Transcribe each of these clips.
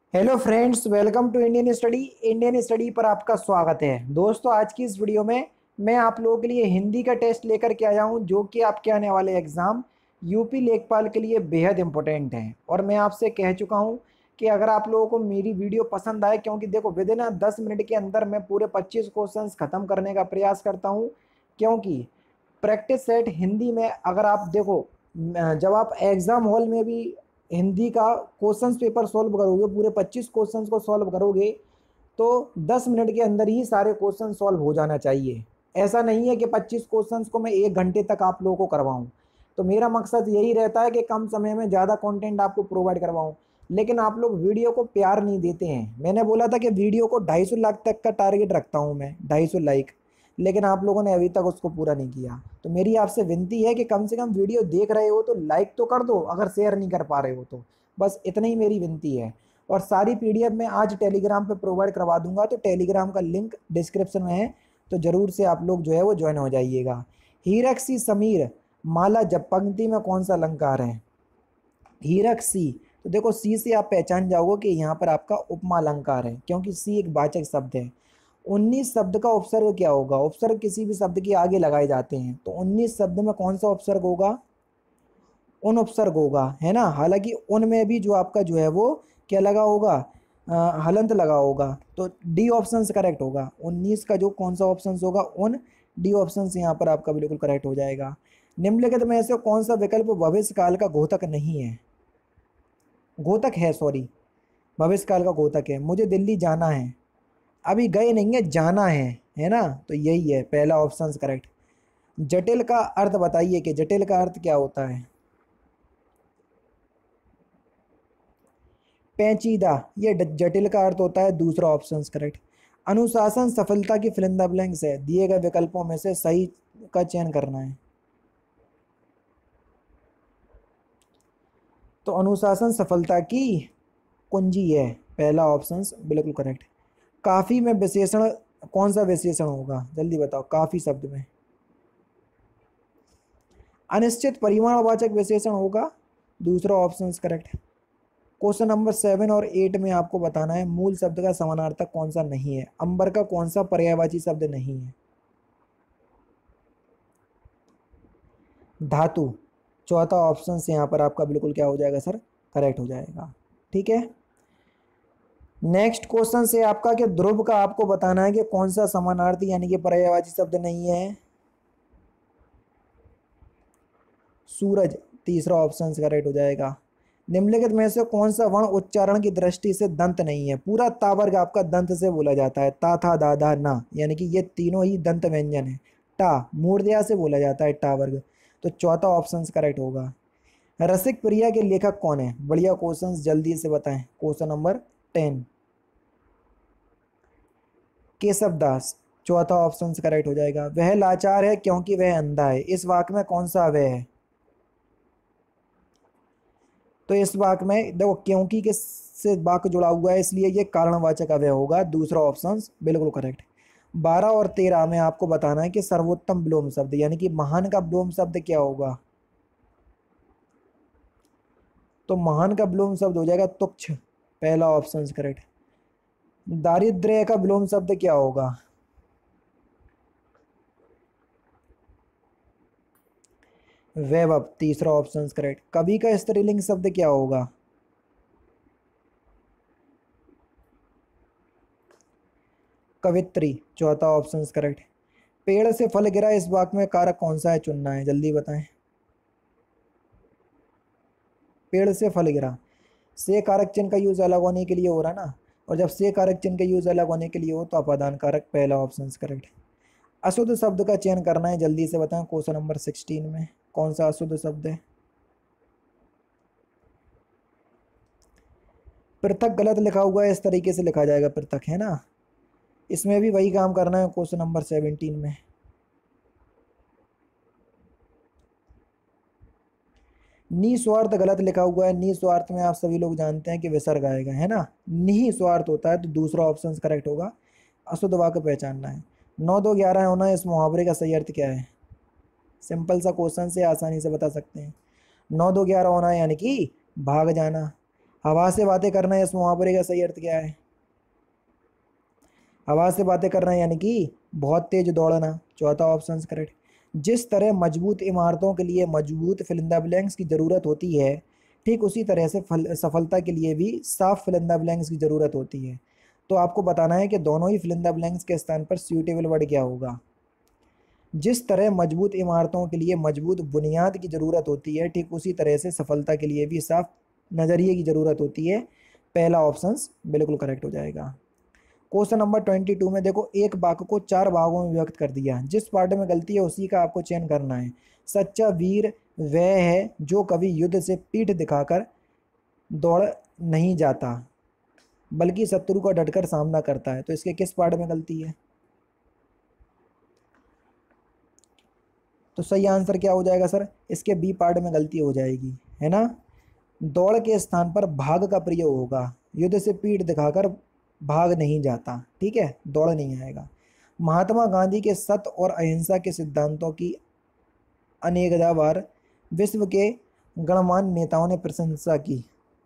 Hello friends, welcome to Indian study पर आपका स्वागत है। दोस्तों, आज की इस वीडियो में मैं आप लोगों के लिए हिंदी का टेस्ट लेकर के आया हूं, जो कि आपके आने वाले एग्ज़ाम यूपी लेखपाल के लिए बेहद इंपॉर्टेंट है। और मैं आपसे कह चुका हूं कि अगर आप लोगों को मेरी वीडियो पसंद आए, क्योंकि देखो विद इन 10 मिनट के अंदर मैं पूरे 25 क्वेश्चंस ख़त्म करने का प्रयास करता हूँ। क्योंकि प्रैक्टिस सेट हिंदी में अगर आप देखो, जब आप एग्ज़ाम हॉल में भी हिंदी का क्वेश्चंस पेपर सॉल्व करोगे, पूरे 25 क्वेश्चंस को सॉल्व करोगे, तो 10 मिनट के अंदर ही सारे क्वेश्चन सॉल्व हो जाना चाहिए। ऐसा नहीं है कि 25 क्वेश्चंस को मैं 1 घंटे तक आप लोगों को करवाऊं। तो मेरा मकसद यही रहता है कि कम समय में ज़्यादा कंटेंट आपको प्रोवाइड करवाऊं। लेकिन आप लोग वीडियो को प्यार नहीं देते हैं। मैंने बोला था कि वीडियो को 250 लाख तक का टारगेट रखता हूं मैं, 250 लाइक, लेकिन आप लोगों ने अभी तक उसको पूरा नहीं किया। तो मेरी आपसे विनती है कि कम से कम वीडियो देख रहे हो तो लाइक तो कर दो, अगर शेयर नहीं कर पा रहे हो तो। बस इतनी ही मेरी विनती है। और सारी पीडीएफ मैं आज टेलीग्राम पे प्रोवाइड करवा दूंगा, तो टेलीग्राम का लिंक डिस्क्रिप्शन में है, तो ज़रूर से आप लोग जो है वो ज्वाइन हो जाइएगा। हीरक सी समीर माला जब पंक्ति में कौन सा अलंकार है? हीरक सी। तो देखो, सी से आप पहचान जाओगे कि यहाँ पर आपका उपमा अलंकार है, क्योंकि सी एक वाचक शब्द है। 19 शब्द का उपसर्ग क्या होगा? उपसर्ग किसी भी शब्द के आगे लगाए जाते हैं, तो 19 शब्द में कौन सा उपसर्ग होगा? उन उपसर्ग होगा, है ना। हालांकि उन में भी जो आपका जो है वो क्या लगा होगा? हलंत लगा होगा। तो डी ऑप्शन करेक्ट होगा। 19 का जो कौन सा ऑप्शन होगा? उन। डी ऑप्शन यहाँ पर आपका बिल्कुल करेक्ट हो जाएगा। निम्नलिखित में से कौन सा विकल्प भविष्य काल का घोतक नहीं है? घोतक है, सॉरी, भविष्य काल का घोतक है। मुझे दिल्ली जाना है, अभी गए नहीं है, जाना है ना। तो यही है, पहला ऑप्शन करेक्ट। जटिल का अर्थ बताइए कि जटिल का अर्थ क्या होता है? पेचीदा, ये जटिल का अर्थ होता है। दूसरा ऑप्शन करेक्ट। अनुशासन सफलता की फिल इन द ब्लैंक्स है। दिए गए विकल्पों में से सही का चयन करना है। तो अनुशासन सफलता की कुंजी है, पहला ऑप्शन बिल्कुल करेक्ट। काफी में विशेषण कौन सा विशेषण होगा? जल्दी बताओ। काफी शब्द में अनिश्चित परिमाणवाचक विशेषण होगा। दूसरा ऑप्शन करेक्ट। क्वेश्चन नंबर 7 और 8 में आपको बताना है मूल शब्द का समानार्थक कौन सा नहीं है। अंबर का कौन सा पर्यायवाची शब्द नहीं है? धातु। चौथा ऑप्शन से यहाँ पर आपका बिल्कुल क्या हो जाएगा सर? करेक्ट हो जाएगा। ठीक है। नेक्स्ट क्वेश्चन से आपका कि ध्रुव का आपको बताना है कि कौन सा समानार्थी यानी कि पर्यायवाची शब्द नहीं है। सूरज। तीसरा ऑप्शन करेक्ट हो जाएगा। निम्नलिखित में से कौन सा वर्ण उच्चारण की दृष्टि से दंत नहीं है? पूरा ता वर्ग आपका दंत से बोला जाता है। ता था दादा ना, यानी कि ये तीनों ही दंत व्यंजन है। टा मूर्धया से बोला जाता है, टा वर्ग। तो चौथा ऑप्शन करेक्ट होगा। रसिक प्रिया के लेखक कौन है? बढ़िया क्वेश्चन, जल्दी से बताएं। Question number 10। केशव दास। चौथा ऑप्शन करेक्ट हो जाएगा। वह लाचार है क्योंकि वह अंधा है। इस वाक्य में कौन सा वह है? तो इस वाक्य में देखो, क्योंकि के से वाक्य जुड़ा हुआ है, इसलिए ये कारणवाचक अव्यय होगा। दूसरा ऑप्शन बिल्कुल करेक्ट। 12 और 13 में आपको बताना है कि सर्वोत्तम विलोम शब्द यानी कि महान का विलोम शब्द क्या होगा? तो महान का विलोम शब्द हो जाएगा तुच्छ, पहला ऑप्शन करेक्ट। दारिद्र्य का विलोम शब्द क्या होगा? वैभव, तीसरा ऑप्शन करेक्ट। कवि का स्त्रीलिंग शब्द क्या होगा? कवित्री, चौथा ऑप्शन करेक्ट। पेड़ से फल गिरा, इस वाक्य में कारक कौन सा है? चुनना है, जल्दी बताएं। पेड़ से फल गिरा, से कारक चिन्ह का यूज अलग होने के लिए हो रहा ना, और जब से कारक चिन्ह का यूज अलग होने के लिए हो तो अपादान कारक, पहला ऑप्शन करेक्ट। अशुद्ध शब्द का चयन करना है, जल्दी से बताएं। क्वेश्चन नंबर 16 में कौन सा अशुद्ध शब्द है? पृथक गलत लिखा हुआ है, इस तरीके से लिखा जाएगा पृथक, है ना। इसमें भी वही काम करना है क्वेश्चन नंबर 17 में। निस्वार्थ गलत लिखा हुआ है। निस्वार्थ में आप सभी लोग जानते हैं कि विसर्ग आएगा, है ना। निस्वार्थ होता है, तो दूसरा ऑप्शन करेक्ट होगा। अशुद्ध वाक्य पहचानना है। 9 2 11 होना, इस मुहावरे का सही अर्थ क्या है? सिंपल सा क्वेश्चन से आसानी से बता सकते हैं। 9 2 11 होना यानी कि भाग जाना। हवा से बातें करना है, इस मुहावरे का सही अर्थ क्या है? हवा से बातें करना यानी कि बहुत तेज दौड़ना। चौथा ऑप्शन करेक्ट। जिस तरह मजबूत इमारतों के लिए मजबूत फिलिंदा ब्लैंक्स की ज़रूरत होती है, ठीक उसी तरह से सफलता के लिए भी साफ फिलिंदा ब्लैंक्स की ज़रूरत होती है। तो आपको बताना है कि दोनों ही फिलिंदा ब्लैंक्स के स्थान पर सूटेबल वर्ड क्या होगा। जिस तरह मजबूत इमारतों के लिए मजबूत बुनियाद की ज़रूरत होती है, ठीक उसी तरह से सफलता के लिए भी साफ नज़रिए की ज़रूरत होती है। पहला ऑप्शन बिल्कुल करेक्ट हो जाएगा। क्वेश्चन नंबर 22 में देखो, एक वाक्य को 4 भागों में व्यक्त कर दिया, जिस पार्ट में गलती है उसी का आपको चयन करना है। सच्चा वीर वह है जो कभी युद्ध से पीठ दिखाकर दौड़ नहीं जाता, बल्कि शत्रु का डटकर सामना करता है। तो इसके किस पार्ट में गलती है? तो सही आंसर क्या हो जाएगा सर? इसके बी पार्ट में गलती हो जाएगी, है ना। दौड़ के स्थान पर भाग का प्रयोग होगा। युद्ध से पीठ दिखाकर भाग नहीं जाता, ठीक है, दौड़ नहीं आएगा। महात्मा गांधी के सत्य और अहिंसा के सिद्धांतों की अनेकदा बार विश्व के गणमान्य नेताओं ने प्रशंसा की।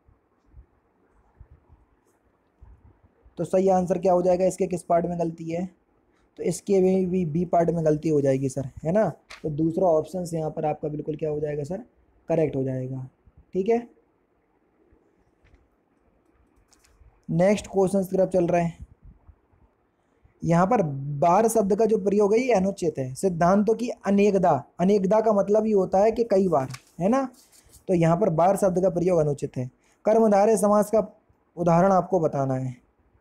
तो सही आंसर क्या हो जाएगा? इसके किस पार्ट में गलती है? तो इसके भी बी पार्ट में गलती हो जाएगी सर, है ना। तो दूसरा ऑप्शन यहाँ पर आपका बिल्कुल क्या हो जाएगा सर? करेक्ट हो जाएगा, ठीक है। नेक्स्ट क्वेश्चन की तरफ चल रहे हैं। यहाँ पर बार शब्द का जो प्रयोग है ये अनुचित है। सिद्धांतों की अनेकदा, अनेकदा का मतलब ही होता है कि कई बार, है ना। तो यहाँ पर बार शब्द का प्रयोग अनुचित है। कर्मधारय समास का उदाहरण आपको बताना है।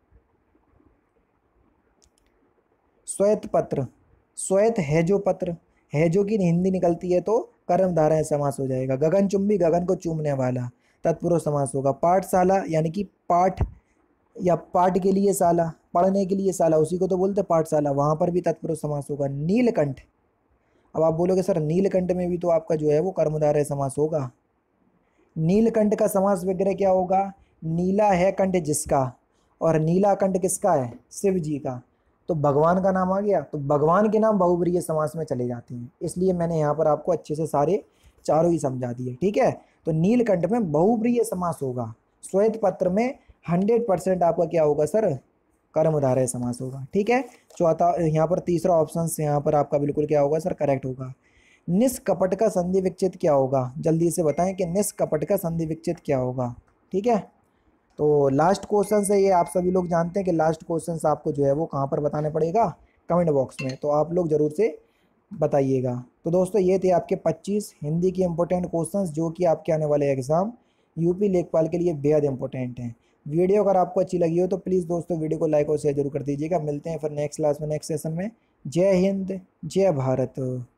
श्वेत पत्र, श्वेत है जो पत्र, है जो की हिंदी निकलती है तो कर्मधारय समास हो जाएगा। गगनचुंबी, गगन को चूमने वाला, तत्पुरुष समास होगा। पाठशाला यानी कि पाठ या पाठ के लिए शाला, पढ़ने के लिए शाला, उसी को तो बोलते पाठशाला, वहाँ पर भी तत्पुरुष समास होगा। नीलकंठ, अब आप बोलोगे सर नीलकंठ में भी तो आपका जो है वो कर्मधारय समास होगा। नीलकंठ का समास वगैरह क्या होगा? नीला है कंठ जिसका, और नीला कंठ किसका है? शिव जी का। तो भगवान का नाम आ गया, तो भगवान के नाम बहुब्रीहि समास में चले जाते हैं, इसलिए मैंने यहाँ पर आपको अच्छे से सारे चारों ही समझा दिए, ठीक है। तो नीलकंठ में बहुब्रीहि समास होगा। श्वेत पत्र में 100% आपका क्या होगा सर? कर्मधारय समास होगा, ठीक है। चौथा यहाँ पर तीसरा ऑप्शन यहाँ पर आपका बिल्कुल क्या होगा सर? करेक्ट होगा। निष्कपट का संधि विच्छेद क्या होगा? जल्दी से बताएं कि निष्कपट का संधि विच्छेद क्या होगा, ठीक है। तो लास्ट क्वेश्चन से ये आप सभी लोग जानते हैं कि लास्ट क्वेश्चन आपको जो है वो कहाँ पर बताने पड़ेगा? कमेंट बॉक्स में, तो आप लोग ज़रूर से बताइएगा। तो दोस्तों ये थे आपके 25 हिंदी के इंपॉर्टेंट क्वेश्चंस जो कि आपके आने वाले एग्ज़ाम यूपी लेखपाल के लिए बेहद इंपॉर्टेंट हैं। वीडियो अगर आपको अच्छी लगी हो तो प्लीज़ दोस्तों वीडियो को लाइक और शेयर जरूर कर दीजिएगा। मिलते हैं फिर नेक्स्ट क्लास में, नेक्स्ट सेशन में। जय हिंद, जय भारत।